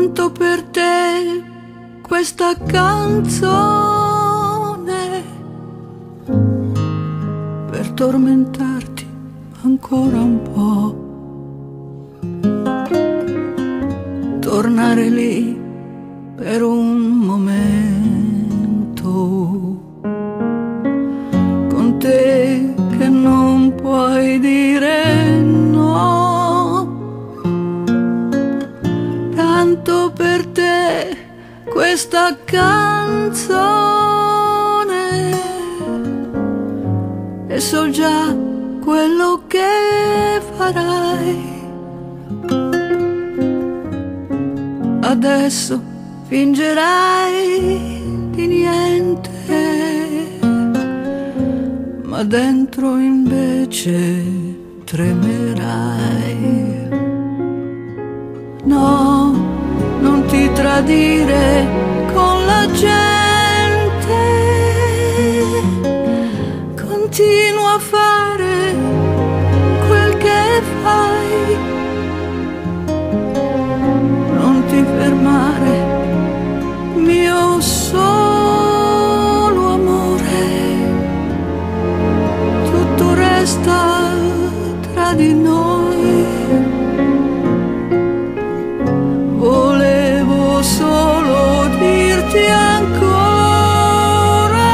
Canto per te questa canzone per tormentarti ancora un po', tornare lì per un momento, con te che non puoi dire no. Canto per te questa canzone e so già quello che farai. Adesso fingerai di niente, ma dentro invece tremerai. No, non ti tradire con la gente, continua a fare quel che fai, non ti fermare, mio solo amore, tutto resta tra di noi. Volevo solo dirti ancora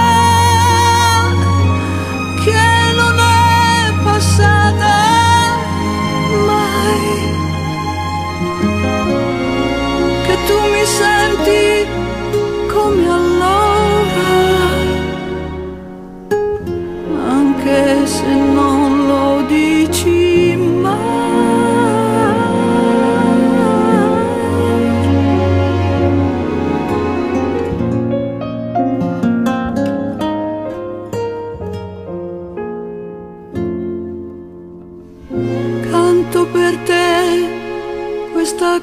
che non è passata mai, che tu mi senti come allora, anche se non lo dici mai. Canto per te questa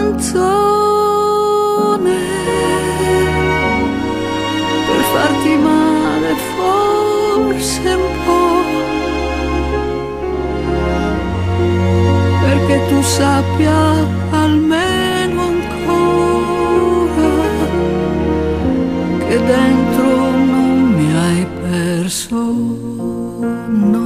canzone per farti male forse un po', perché tu sappia almeno ancora che dentro non mi hai perso, no.